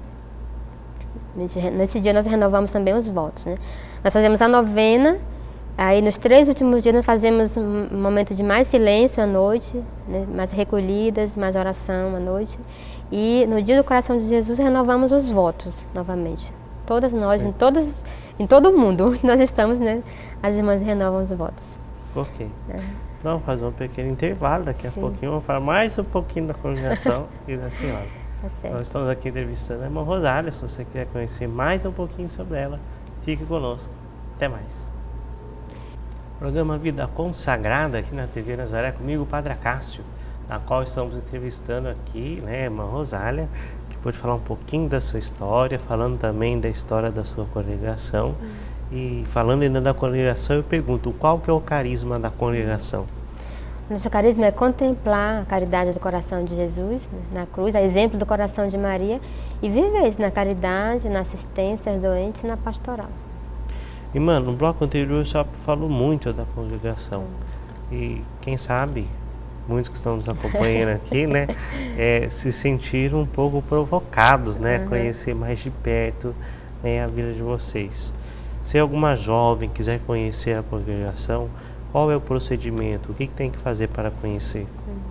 Nesse dia nós renovamos também os votos, né? Nós fazemos a novena, aí nos três últimos dias nós fazemos um momento de mais silêncio à noite, né? Mais recolhidas, mais oração à noite. E no dia do Coração de Jesus renovamos os votos novamente. Todas nós, em, todas, em todo o mundo onde nós estamos, né? As irmãs renovam os votos. Ok. É. Vamos fazer um pequeno intervalo, daqui a Sim. pouquinho vamos falar mais um pouquinho da congregação e da senhora. Tá certo. Nós estamos aqui entrevistando a irmã Rosália, se você quer conhecer mais um pouquinho sobre ela, fique conosco. Até mais. Programa Vida Consagrada aqui na T V Nazaré, comigo o Padre Acácio, na qual estamos entrevistando aqui, né, a irmã Rosália, que pode falar um pouquinho da sua história, falando também da história da sua congregação. Hum. E falando ainda da congregação, eu pergunto, qual que é o carisma da congregação? Nosso carisma é contemplar a caridade do coração de Jesus, né, na cruz, a exemplo do coração de Maria, e viver isso na caridade, na assistência aos doentes e na pastoral. E, mano, no bloco anterior só falou muito da congregação. Hum. E quem sabe, muitos que estão nos acompanhando aqui, né, é, se sentiram um pouco provocados, né, uhum. conhecer mais de perto, né, a vida de vocês. Se alguma jovem quiser conhecer a congregação, qual é o procedimento? O que, que tem que fazer para conhecer?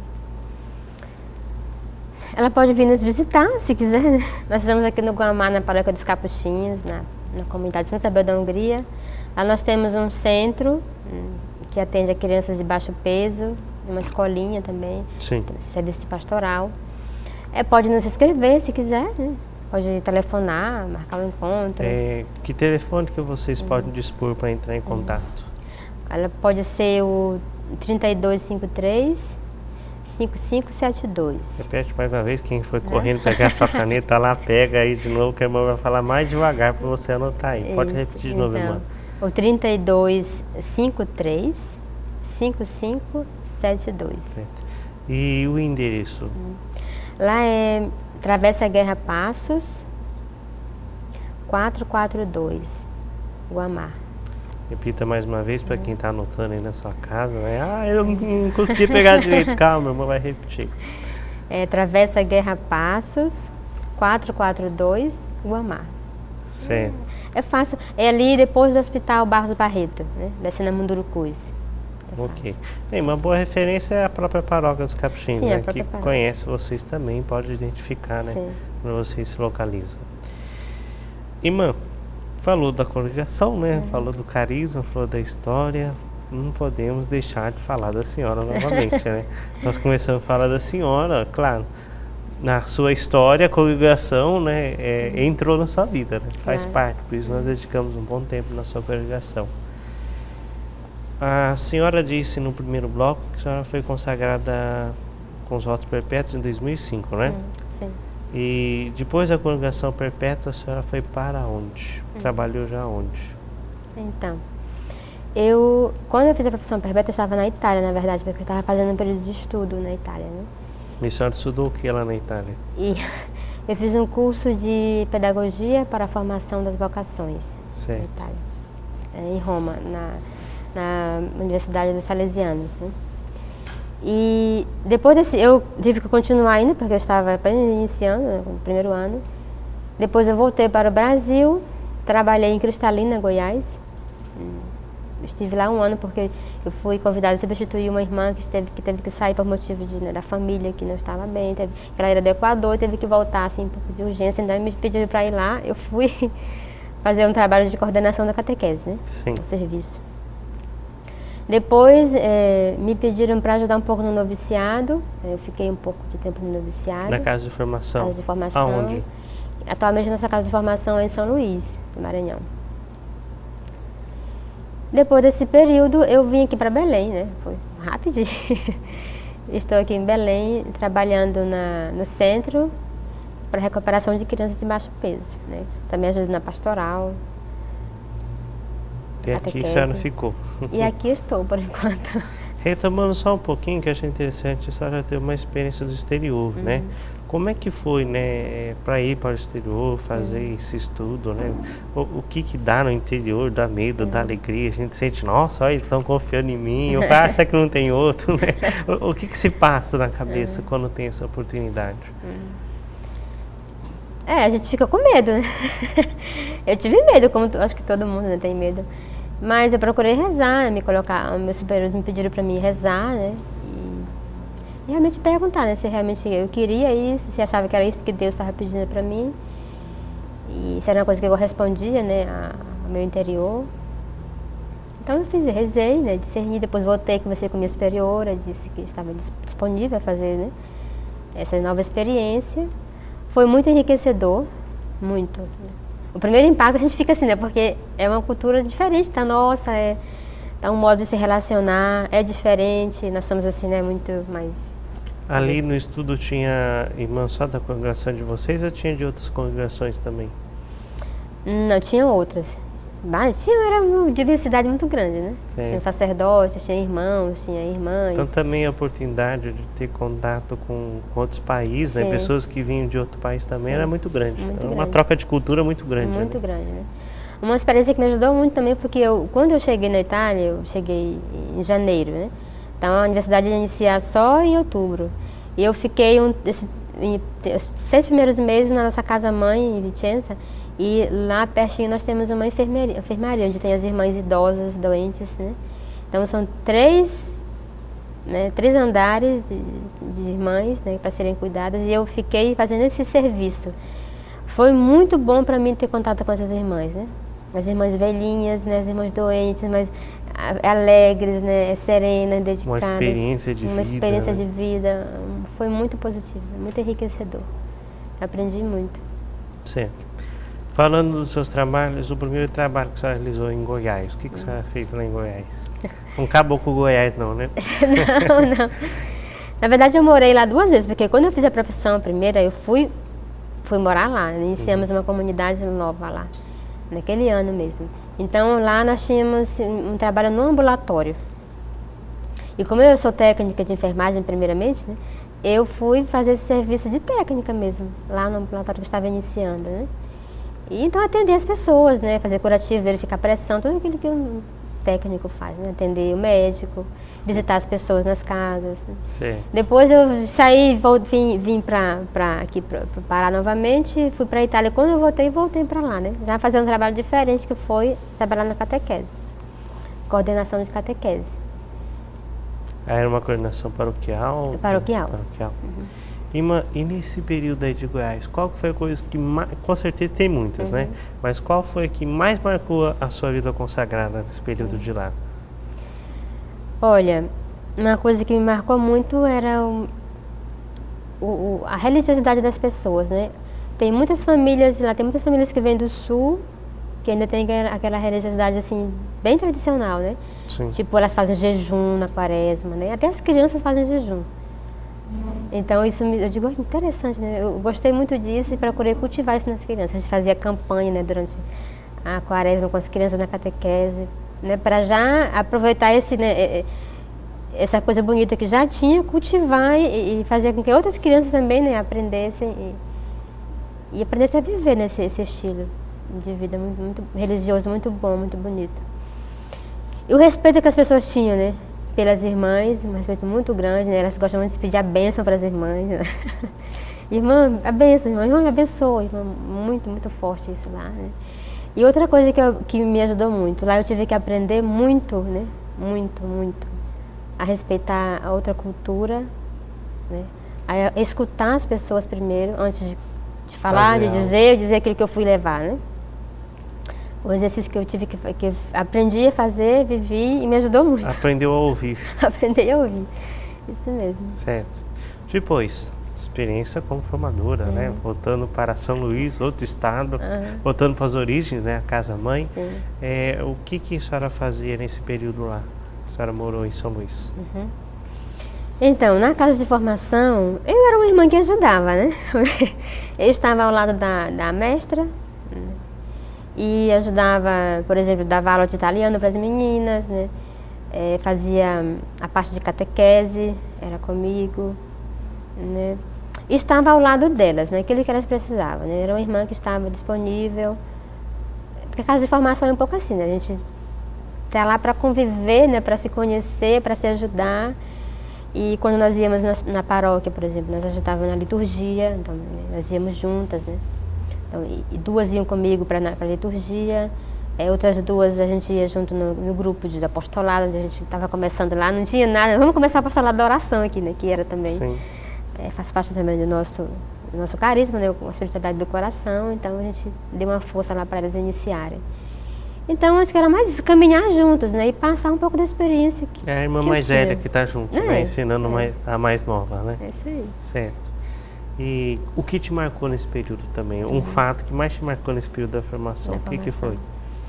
Ela pode vir nos visitar, se quiser. Nós estamos aqui no Guamá, na Paróquia dos Capuchinhos, na, na comunidade Santa Isabel da Hungria. Lá nós temos um centro que atende a crianças de baixo peso, uma escolinha também, Sim. serviço pastoral. É, pode nos escrever, se quiser, né? Pode telefonar, marcar um encontro. É, que telefone que vocês uhum. podem dispor para entrar em contato? Ela pode ser o trinta e dois cinquenta e três, cinquenta e cinco setenta e dois. Repete mais uma vez, quem foi correndo pegar sua caneta lá, pega aí de novo, que a irmã vai falar mais devagar para você anotar aí. Pode Isso, repetir de novo, então, irmã. O trinta e dois cinquenta e três, cinquenta e cinco setenta e dois. Certo. E o endereço? Lá é Travessa Guerra Passos, quatrocentos e quarenta e dois, Guamá. Repita mais uma vez para quem está anotando aí na sua casa, né? Ah, eu não consegui pegar direito. Calma, irmã, vai repetir. É Travessa Guerra Passos, quatrocentos e quarenta e dois, Guamá. Certo. É fácil. É ali depois do Hospital Barros Barreto, né? Descendo a Mundurucus. É ok. Bem, uma boa referência é a própria Paróquia dos Capuchinhos, Sim, né? a Que paróquia. conhece vocês também, pode identificar, né? Sim. Quando vocês se localizam. Irmã, falou da congregação, né? Uhum. Falou do carisma, falou da história. Não podemos deixar de falar da senhora novamente, né? Nós começamos a falar da senhora, claro. Na sua história, a congregação, né, é, entrou na sua vida, né? Faz claro. parte. Por isso nós dedicamos um bom tempo na sua congregação. A senhora disse no primeiro bloco que a senhora foi consagrada com os votos perpétuos em dois mil e cinco, né? Hum, sim. E depois da congregação perpétua, a senhora foi para onde? Hum. Trabalhou já onde? Então, eu, quando eu fiz a profissão perpétua, eu estava na Itália, na verdade, porque eu estava fazendo um período de estudo na Itália, né? E a senhora estudou o que lá na Itália? E eu fiz um curso de pedagogia para a formação das vocações certo. na Itália, em Roma, na, na Universidade dos Salesianos, né? E depois desse, eu tive que continuar ainda, porque eu estava apenas iniciando, né, no primeiro ano. Depois eu voltei para o Brasil, trabalhei em Cristalina, Goiás. Estive lá um ano porque eu fui convidada a substituir uma irmã que teve que, teve que sair por motivo de, né, da família, que não estava bem. Teve, ela era do Equador e teve que voltar assim, por de urgência. Então me pediram para ir lá, eu fui fazer um trabalho de coordenação da catequese, né? Sim. No serviço. Depois é, me pediram para ajudar um pouco no noviciado. Eu fiquei um pouco de tempo no noviciado. Na casa de formação? Casa de formação. Aonde? Atualmente nossa casa de formação é em São Luís, no Maranhão. Depois desse período eu vim aqui para Belém, né? Foi rapidinho. Estou aqui em Belém trabalhando na, no centro para recuperação de crianças de baixo peso, né? Também ajudo na pastoral. E aqui a senhora ficou. E aqui estou, por enquanto. Retomando só um pouquinho, que eu achei interessante, a senhora teve uma experiência do exterior, uhum. né? Como é que foi, né, para ir para o exterior, fazer uhum. esse estudo, né? O, o que que dá no interior, dá medo, uhum. dá alegria, a gente sente, nossa, olha, eles estão confiando em mim, ou ah, será que não tem outro, né? O, o que que se passa na cabeça uhum. quando tem essa oportunidade? Uhum. É, a gente fica com medo, né? Eu tive medo, como acho que todo mundo, né, tem medo. Mas eu procurei rezar, me colocar, meus superiores me pediram para mim rezar, né? E, e realmente perguntar, né, se realmente eu queria isso, se achava que era isso que Deus estava pedindo para mim. E se era uma coisa que eu respondia, né, ao meu interior. Então eu fiz, rezei, né, discerni, depois voltei, conversei com a minha superiora, disse que estava disponível a fazer, né, essa nova experiência. Foi muito enriquecedor, muito. O primeiro impacto a gente fica assim, né? Porque é uma cultura diferente da nossa, é, é um modo de se relacionar, é diferente, nós somos assim, né? Muito mais Ali no estudo tinha irmãs só da congregação de vocês ou tinha de outras congregações também? Não, tinha outras. Mas tinha, era uma diversidade muito grande, né? Certo. Tinha sacerdotes, tinha irmãos, tinha irmãs. Então também a oportunidade de ter contato com, com outros países, né? Pessoas que vinham de outro país também. Sim. Era muito grande. Muito então, grande. Uma troca de cultura muito grande. Muito né? grande, né? Uma experiência que me ajudou muito também, porque eu, quando eu cheguei na Itália, eu cheguei em janeiro, né? Então a universidade ia iniciar só em outubro. E eu fiquei um, esse, em, os seis primeiros meses na nossa casa-mãe, em Vicenza, e lá pertinho nós temos uma enfermaria, enfermaria onde tem as irmãs idosas, doentes, né? Então são três, né, três andares de, de irmãs, né, para serem cuidadas, e eu fiquei fazendo esse serviço. Foi muito bom para mim ter contato com essas irmãs, né? As irmãs velhinhas, né, as irmãs doentes, mas alegres, né, serenas, dedicadas. Uma experiência de uma vida. Uma experiência né? de vida. Foi muito positivo, muito enriquecedor. Aprendi muito. Certo. Falando dos seus trabalhos, o primeiro trabalho que a senhora realizou em Goiás, o que, que a senhora fez lá em Goiás? Não acabou com o Goiás não, né? Não, não. Na verdade eu morei lá duas vezes, porque quando eu fiz a profissão primeira, eu fui, fui morar lá, iniciamos uhum. uma comunidade nova lá, naquele ano mesmo. Então lá nós tínhamos um trabalho no ambulatório. E como eu sou técnica de enfermagem primeiramente, né, eu fui fazer esse serviço de técnica mesmo, lá no ambulatório que eu estava iniciando, né? E então atender as pessoas, né, fazer curativo, verificar a pressão, tudo aquilo que um técnico faz, né, atender o médico, visitar as pessoas nas casas. Né. Certo. Depois eu saí, vou, vim, vim para aqui para o Pará novamente, fui para a Itália. Quando eu voltei, voltei para lá, né, já fazer um trabalho diferente, que foi trabalhar na catequese, coordenação de catequese. Era uma coordenação paroquial? Paroquial. Paroquial. Uhum. Irmã, e nesse período aí de Goiás, qual foi a coisa que mais, com certeza tem muitas, uhum. né? Mas qual foi a que mais marcou a sua vida consagrada nesse período uhum. de lá? Olha, uma coisa que me marcou muito era o, o, a religiosidade das pessoas, né? Tem muitas famílias, lá tem muitas famílias que vêm do sul, que ainda tem aquela religiosidade assim, bem tradicional, né? Sim. Tipo, elas fazem jejum na quaresma, né? Até as crianças fazem jejum. Então isso me, eu digo, interessante, né? Eu gostei muito disso e procurei cultivar isso nas crianças. A gente fazia campanha, né, durante a quaresma com as crianças na catequese, né, para já aproveitar esse, né, essa coisa bonita que já tinha, cultivar e, e fazer com que outras crianças também, né, aprendessem e, e aprendessem a viver nesse esse estilo de vida muito, muito religioso, muito bom, muito bonito. E o respeito que as pessoas tinham, né, pelas irmãs, um respeito muito grande, né? Elas gostam muito de pedir a bênção para as irmãs. Né? Irmã, a bênção, irmã, irmã me abençoa, irmã, muito, muito forte isso lá. Né? E outra coisa que, eu, que me ajudou muito, lá eu tive que aprender muito, né? Muito, muito, a respeitar a outra cultura, né? A escutar as pessoas primeiro, antes de, de falar, Fazer de dizer, dizer aquilo que eu fui levar, né? O exercício que eu tive que, que eu aprendi a fazer, vivi e me ajudou muito. Aprendeu a ouvir. Aprendi a ouvir, isso mesmo. Certo. Depois, experiência como formadora, uhum. né? Voltando para São Luís, outro estado, uhum. voltando para as origens, né? A casa-mãe. É, o que, que a senhora fazia nesse período lá? A senhora morou em São Luís. Uhum. Então, na casa de formação, eu era uma irmã que ajudava, né? Eu estava ao lado da, da mestra, e ajudava, por exemplo, dava aula de italiano para as meninas, né? É, fazia a parte de catequese, era comigo, né? E estava ao lado delas, né? Aquilo que elas precisavam, né? Era uma irmã que estava disponível, porque a casa de formação é um pouco assim, né? A gente está lá para conviver, né? Para se conhecer, para se ajudar. E quando nós íamos na, na paróquia, por exemplo, nós ajudávamos na liturgia, então nós íamos juntas, né? Então, e duas iam comigo para a liturgia, é, outras duas a gente ia junto no, no grupo de apostolado, onde a gente estava começando lá, não tinha nada, vamos começar o apostolado da oração aqui, né, que era também, é, faz parte também do nosso, do nosso carisma, né, a espiritualidade do coração, então a gente deu uma força lá para elas iniciarem. Então, acho que era mais caminhar juntos, né, e passar um pouco da experiência. Que, é a irmã mais velha que está junto, é, né, ensinando é. mais, a mais nova, né? É isso aí. Certo. E o que te marcou nesse período também? Um uhum. fato que mais te marcou nesse período da formação, da o que, que foi?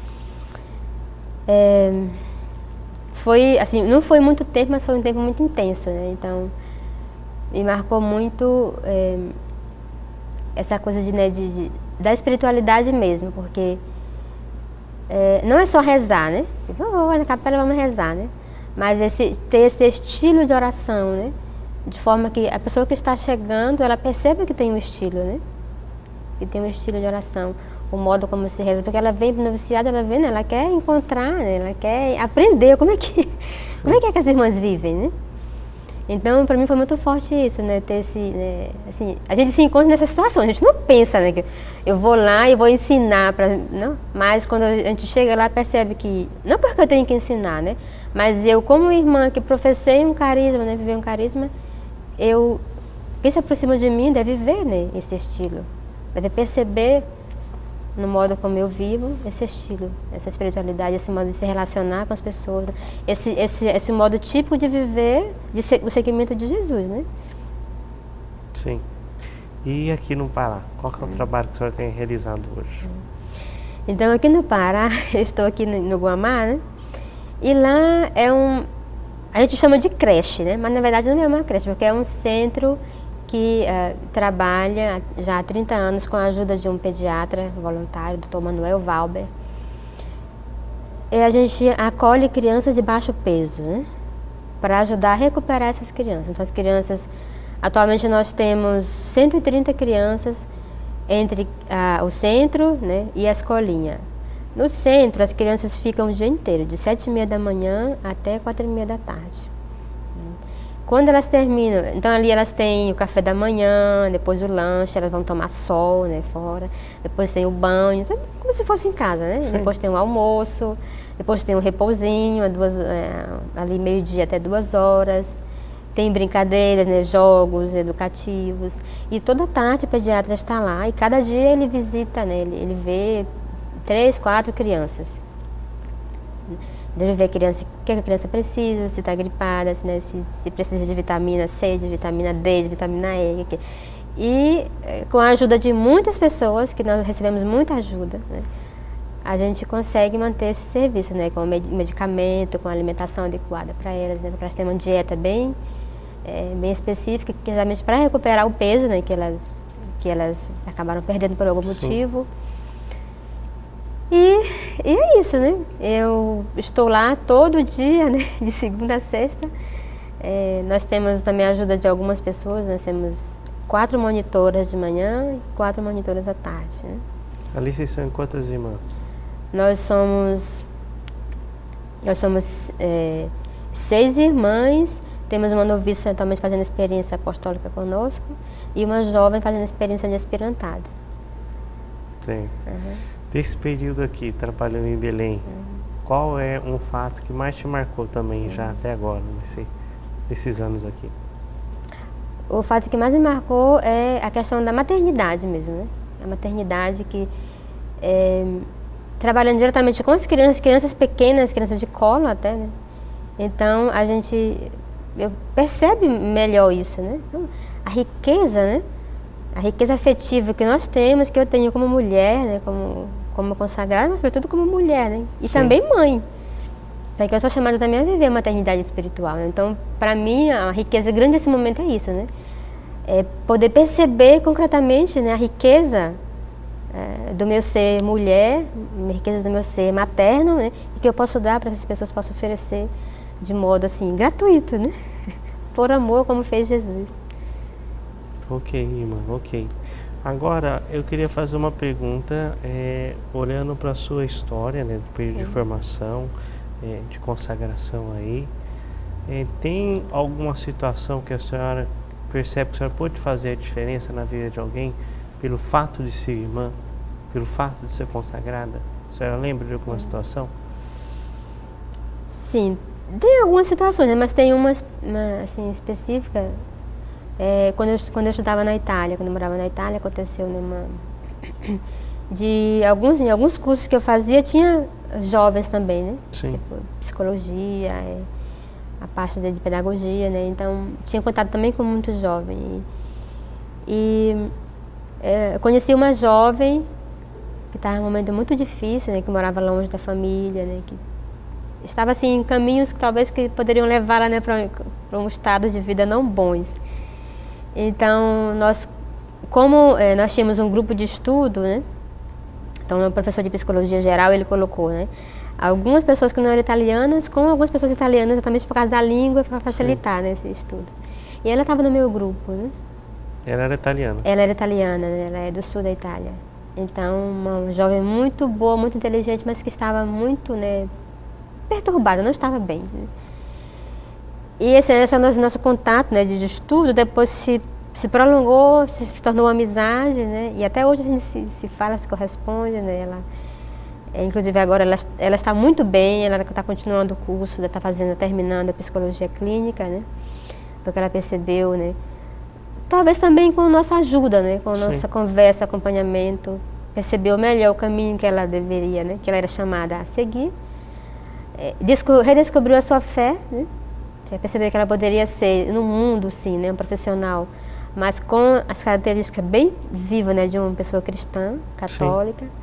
É, foi, assim, não foi muito tempo, mas foi um tempo muito intenso, né? Então, me marcou muito é, essa coisa de, né, de, de, da espiritualidade mesmo, porque é, não é só rezar, né? Vou na capela, vamos rezar, né? Mas esse, ter esse estilo de oração, né? De forma que a pessoa que está chegando, ela perceba que tem um estilo, né? Que tem um estilo de oração, o modo como se reza, porque ela vem para o noviciado, ela vem, né? Ela quer encontrar, né? Ela quer aprender como é que, como é que, é que as irmãs vivem, né? Então, para mim foi muito forte isso, né? Ter esse, né? Assim, a gente se encontra nessa situação, a gente não pensa, né? Que eu vou lá e vou ensinar, pra, não? Mas quando a gente chega lá, percebe que, não porque eu tenho que ensinar, né? Mas eu, como irmã que professei um carisma, né? Viver um carisma, eu, quem se aproxima de mim deve ver, né? Esse estilo, deve perceber no modo como eu vivo, esse estilo, essa espiritualidade, esse modo de se relacionar com as pessoas, esse, esse, esse modo típico de viver de se, o seguimento de Jesus, né? Sim. E aqui no Pará, qual que é o trabalho que a senhora tem realizado hoje? Então, aqui no Pará, eu estou aqui no, no Guamá, né? E lá é um, a gente chama de creche, né? Mas na verdade não é uma creche, porque é um centro que uh, trabalha já há trinta anos com a ajuda de um pediatra voluntário, doutor Manuel Valber. E a gente acolhe crianças de baixo peso, né? Para ajudar a recuperar essas crianças. Então, as crianças, atualmente nós temos cento e trinta crianças entre uh, o centro, né, e a escolinha. No centro, as crianças ficam o dia inteiro, de sete e meia da manhã até quatro e meia da tarde. Quando elas terminam, então ali elas têm o café da manhã, depois o lanche, elas vão tomar sol, né, fora, depois tem o banho, como se fosse em casa, né? Sim. Depois tem o almoço, depois tem um repousinho, duas, é, ali meio-dia até duas horas, tem brincadeiras, né, jogos educativos, e toda tarde o pediatra está lá, e cada dia ele visita, né, ele, ele vê três, quatro crianças. Deve ver a criança, o que a criança precisa, se está gripada, se, né, se, se precisa de vitamina C, de vitamina D, de vitamina E. Que, e com a ajuda de muitas pessoas, que nós recebemos muita ajuda, né, a gente consegue manter esse serviço, né, com medicamento, com alimentação adequada para elas, né, para elas terem uma dieta bem, é, bem específica, exatamente para recuperar o peso, né, que, elas, que elas acabaram perdendo por algum Sim. motivo. E, e é isso, né? Eu estou lá todo dia, né? De segunda a sexta. É, nós temos também a ajuda de algumas pessoas, nós temos quatro monitoras de manhã e quatro monitoras à tarde, né? Ali vocês são quantas irmãs? Nós somos, nós somos é, seis irmãs, temos uma noviça também fazendo experiência apostólica conosco e uma jovem fazendo experiência de aspirantado. Sim. Uhum. Desse período aqui, trabalhando em Belém, uhum. qual é um fato que mais te marcou também, uhum. já até agora, nesse, nesses anos aqui? O fato que mais me marcou é a questão da maternidade mesmo, né? A maternidade que, é, trabalhando diretamente com as crianças, crianças pequenas, crianças de colo até, né? Então, a gente eu percebe melhor isso, né? A riqueza, né? A riqueza afetiva que nós temos, que eu tenho como mulher, né, como, como consagrada, mas sobretudo como mulher, né, e Sim. também mãe. Porque eu sou chamada também a viver a maternidade espiritual, né? Então, para mim, a riqueza grande desse momento é isso, né? É poder perceber concretamente, né, a riqueza é, do meu ser mulher, a riqueza do meu ser materno, né, e que eu posso dar para essas pessoas, posso oferecer de modo assim, gratuito, né? Por amor, como fez Jesus. Ok, irmã, ok. Agora, eu queria fazer uma pergunta, é, olhando para a sua história, né, do período Sim. de formação, é, de consagração aí, é, tem alguma situação que a senhora percebe que a senhora pode fazer a diferença na vida de alguém pelo fato de ser irmã, pelo fato de ser consagrada? A senhora lembra de alguma situação? Sim, tem algumas situações, né, mas tem uma, uma assim, específica. É, quando, eu, quando eu estudava na Itália, quando eu morava na Itália, aconteceu numa, de alguns, em alguns cursos que eu fazia, tinha jovens também, né? Sim. Tipo, psicologia, é, a parte de, de pedagogia, né? Então, tinha contato também com muito jovem. E, e é, eu conheci uma jovem que estava em um momento muito difícil, né? Que morava longe da família, né? Que estava assim em caminhos que talvez que poderiam levá-la, né, para um estado de vida não bons. Então, nós, como é, nós tínhamos um grupo de estudo, né? Então, o professor de psicologia geral, ele colocou, né? Algumas pessoas que não eram italianas, com algumas pessoas italianas, exatamente por causa da língua, para facilitar, né, esse estudo. E ela estava no meu grupo, né? Ela era italiana? Ela era italiana, né? Ela é do sul da Itália. Então, uma jovem muito boa, muito inteligente, mas que estava muito, né, perturbada, não estava bem. Né? E esse, esse é o nosso, nosso contato, né, de estudo, depois se, se prolongou, se tornou uma amizade, né? E até hoje a gente se, se fala, se corresponde, né? Ela, é, inclusive agora ela, ela está muito bem, ela está continuando o curso, está fazendo, terminando a psicologia clínica, né? Porque ela percebeu, né? Talvez também com nossa ajuda, né? Com nossa Sim. conversa, acompanhamento, percebeu melhor o caminho que ela deveria, né? Que ela era chamada a seguir, é, redescobriu a sua fé, né? Já percebeu que ela poderia ser, no mundo, sim, né, um profissional, mas com as características bem vivas, né, de uma pessoa cristã, católica. Sim.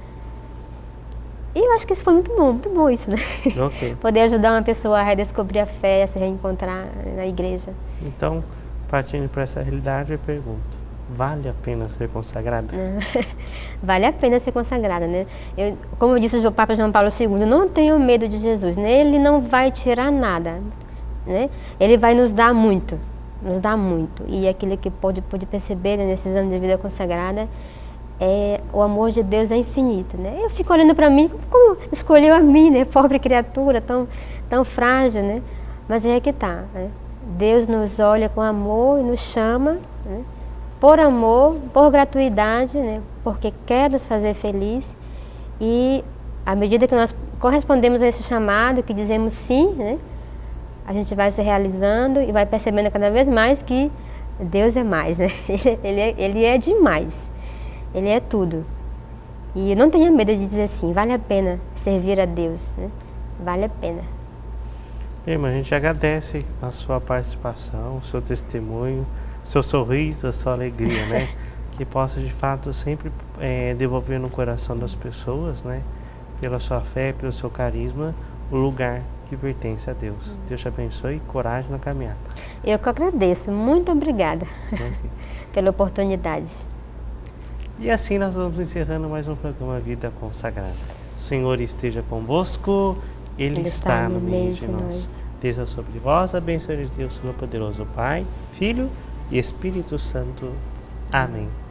E eu acho que isso foi muito bom, muito bom isso, né? Okay. Poder ajudar uma pessoa a redescobrir a fé, a se reencontrar na igreja. Então, partindo para essa realidade, eu pergunto, vale a pena ser consagrada? Vale a pena ser consagrada, né? Eu, como disse o Papa João Paulo segundo, não tenham medo de Jesus, né? Ele não vai tirar nada. Né? Ele vai nos dar muito, nos dá muito. E aquilo que pode, pode perceber, né, nesses anos de vida consagrada, é o amor de Deus é infinito. Né? Eu fico olhando para mim, como escolheu a mim, né? Pobre criatura, tão, tão frágil, né? Mas é que tá. Né? Deus nos olha com amor e nos chama, né? Por amor, por gratuidade, né? Porque quer nos fazer feliz. E à medida que nós correspondemos a esse chamado, que dizemos sim, né? A gente vai se realizando e vai percebendo cada vez mais que Deus é mais, né? Ele é, ele é demais, Ele é tudo. E não tenha medo de dizer assim, vale a pena servir a Deus, né? Vale a pena. Irmã, a gente agradece a sua participação, o seu testemunho, o seu sorriso, a sua alegria, né? Que possa de fato sempre é, devolver no coração das pessoas, né? Pela sua fé, pelo seu carisma, o lugar que pertence a Deus. Hum. Deus te abençoe e coragem na caminhada. Eu que agradeço. Muito obrigada okay. pela oportunidade. E assim nós vamos encerrando mais um programa Vida Consagrada. O Senhor esteja convosco, Ele, Ele está, está no meio de nós. nós. Desça sobre vós a bênção de Deus, Todo-Poderoso Pai, Filho e Espírito Santo. Amém.